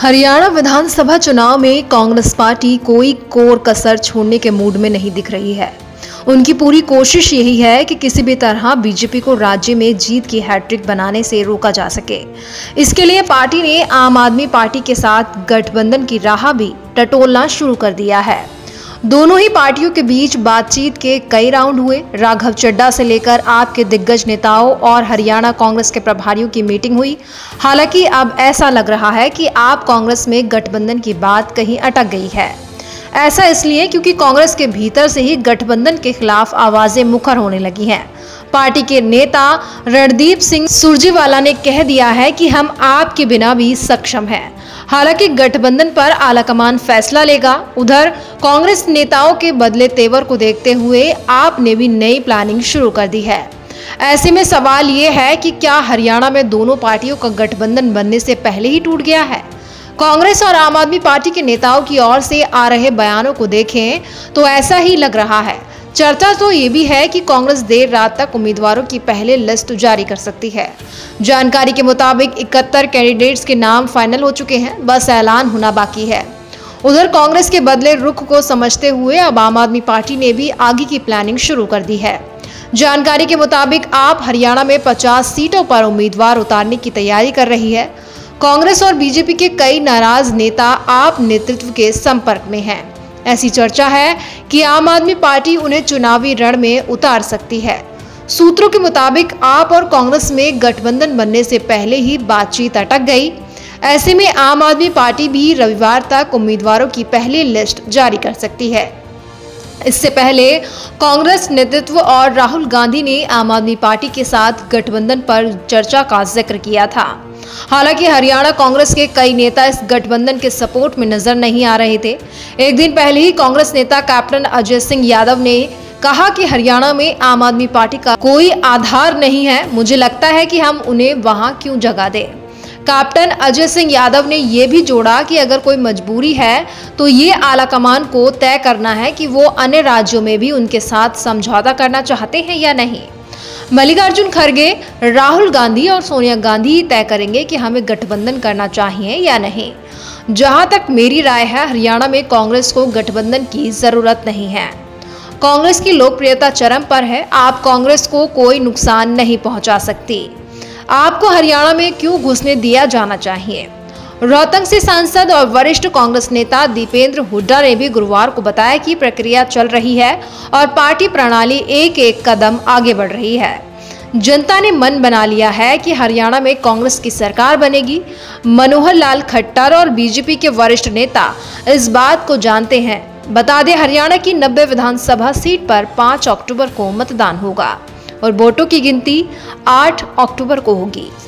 हरियाणा विधानसभा चुनाव में कांग्रेस पार्टी कोई कोर कसर छोड़ने के मूड में नहीं दिख रही है। उनकी पूरी कोशिश यही है कि किसी भी तरह बीजेपी को राज्य में जीत की हैट्रिक बनाने से रोका जा सके। इसके लिए पार्टी ने आम आदमी पार्टी के साथ गठबंधन की राह भी टटोलना शुरू कर दिया है। दोनों ही पार्टियों के बीच बातचीत के कई राउंड हुए। राघव चड्ढा से लेकर आप के दिग्गज नेताओं और हरियाणा कांग्रेस के प्रभारियों की मीटिंग हुई। हालांकि अब ऐसा लग रहा है कि आप कांग्रेस में गठबंधन की बात कहीं अटक गई है। ऐसा इसलिए क्योंकि कांग्रेस के भीतर से ही गठबंधन के खिलाफ आवाजें मुखर होने लगी हैं। पार्टी के नेता रणदीप सिंह सुरजेवाला ने कह दिया है कि हम आपके बिना भी सक्षम हैं। हालांकि गठबंधन पर आलाकमान फैसला लेगा। उधर कांग्रेस नेताओं के बदले तेवर को देखते हुए आपने भी नई प्लानिंग शुरू कर दी है। ऐसे में सवाल ये है कि क्या हरियाणा में दोनों पार्टियों का गठबंधन बनने से पहले ही टूट गया है? कांग्रेस और आम आदमी पार्टी के नेताओं की ओर से आ रहे बयानों को देखें तो ऐसा ही लग रहा है। चर्चा तो ये भी है कि कांग्रेस देर रात तक उम्मीदवारों की पहले लिस्ट जारी कर सकती है। जानकारी के मुताबिक 71 कैंडिडेट्स के नाम फाइनल हो चुके हैं, बस ऐलान होना बाकी है। उधर कांग्रेस के बदले रुख को समझते हुए अब आम आदमी पार्टी ने भी आगे की प्लानिंग शुरू कर दी है। जानकारी के मुताबिक आप हरियाणा में 50 सीटों पर उम्मीदवार उतारने की तैयारी कर रही है। कांग्रेस और बीजेपी के कई नाराज नेता आप नेतृत्व के संपर्क में हैं। ऐसी चर्चा है कि आम आदमी पार्टी उन्हें चुनावी रण में उतार सकती है। सूत्रों के मुताबिक आप और कांग्रेस में गठबंधन बनने से पहले ही बातचीत अटक गई। ऐसे में आम आदमी पार्टी भी रविवार तक उम्मीदवारों की पहली लिस्ट जारी कर सकती है। इससे पहले कांग्रेस नेतृत्व और राहुल गांधी ने आम आदमी पार्टी के साथ गठबंधन पर चर्चा का जिक्र किया था। हालांकि हरियाणा कांग्रेस के कई नेता इस गठबंधन के सपोर्ट में नजर नहीं आ रहे थे। एक दिन पहले ही कांग्रेस नेता कैप्टन अजय सिंह यादव ने कहा कि हरियाणा में आम आदमी पार्टी का कोई आधार नहीं है, मुझे लगता है कि हम उन्हें वहां क्यों जगह दें। कैप्टन अजय सिंह यादव ने यह भी जोड़ा कि अगर कोई मजबूरी है तो ये आलाकमान को तय करना है कि वो अन्य राज्यों में भी उनके साथ समझौता करना चाहते हैं या नहीं। मल्लिकार्जुन खड़गे, राहुल गांधी और सोनिया गांधी तय करेंगे कि हमें गठबंधन करना चाहिए या नहीं। जहां तक मेरी राय है, हरियाणा में कांग्रेस को गठबंधन की जरूरत नहीं है। कांग्रेस की लोकप्रियता चरम पर है। आप कांग्रेस को कोई नुकसान नहीं पहुंचा सकती। आपको हरियाणा में क्यों घुसने दिया जाना चाहिए? रोहतक से सांसद और वरिष्ठ कांग्रेस नेता दीपेंद्र हुड्डा ने भी गुरुवार को बताया कि प्रक्रिया चल रही है और पार्टी प्रणाली एक एक कदम आगे बढ़ रही है। जनता ने मन बना लिया है कि हरियाणा में कांग्रेस की सरकार बनेगी। मनोहर लाल खट्टर और बीजेपी के वरिष्ठ नेता इस बात को जानते हैं। बता दें, हरियाणा की 90 विधानसभा सीट पर 5 अक्टूबर को मतदान होगा और वोटों की गिनती 8 अक्टूबर को होगी।